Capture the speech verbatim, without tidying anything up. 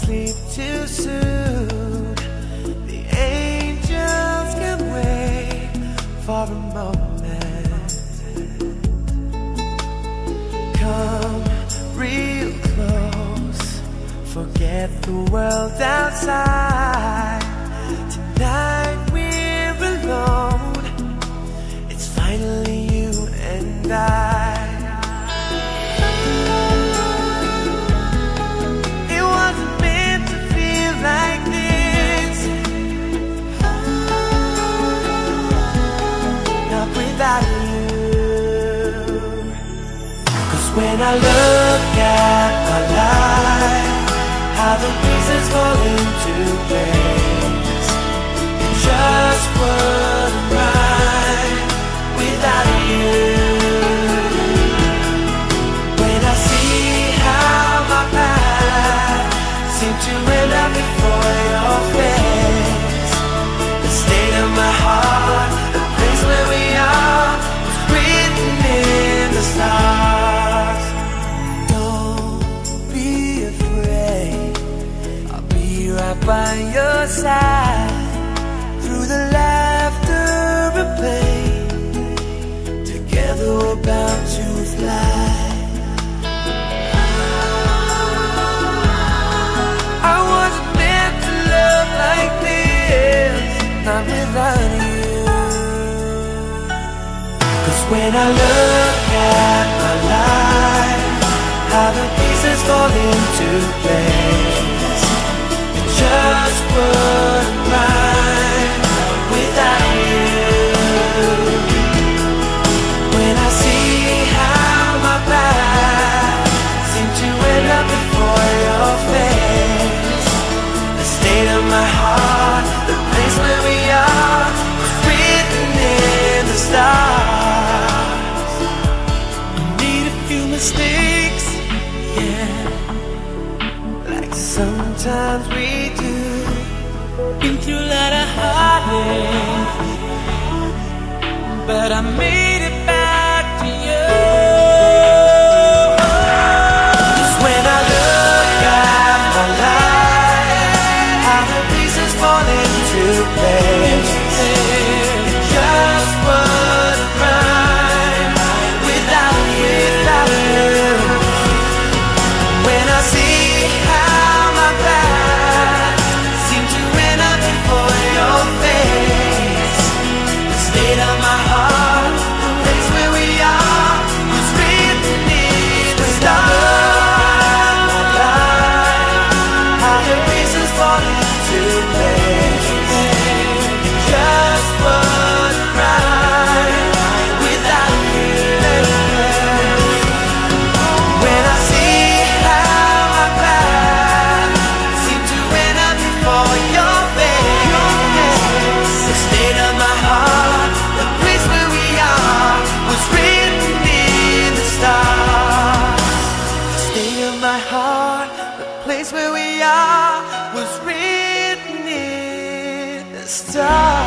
sleep too soon. The angels can wait for a moment. Come real close, forget the world outside. Tonight we're alone, it's finally you and I. It wasn't meant to feel like this, not without you. Cause when I look at my life, how the pieces fall into place, it just wouldn't right without you. When I see how my path seemed to end up before your face, the state of my heart, the place where we are, was written in the stars. Don't be afraid, I'll be right by your side, through the laughter and pain, together we're bound to fly. I wasn't meant to love like this, not without you. Cause when I look at my life, how the pieces fall into place, it just wouldn't right without you. When I see how my path seemed to end up before your face, the state of my heart, the place where we are, was written in the stars. I made a few mistakes, yeah, like sometimes we do. Been through a lot of heartache, but I made it back to you. Just when I look at my life, how the pieces fall into place, it just wouldn't right without you, without you. When I see how my path seemed to end up before your face, the state of my heart, the place where we are, was written in the stars. My life, how the pieces fall into place, it just wasn't right without you. When I see how my path seemed to end up before your face, the state of my heart, the place where we are, was written in the stars. The state of my heart, the place where we are, was written in the stars.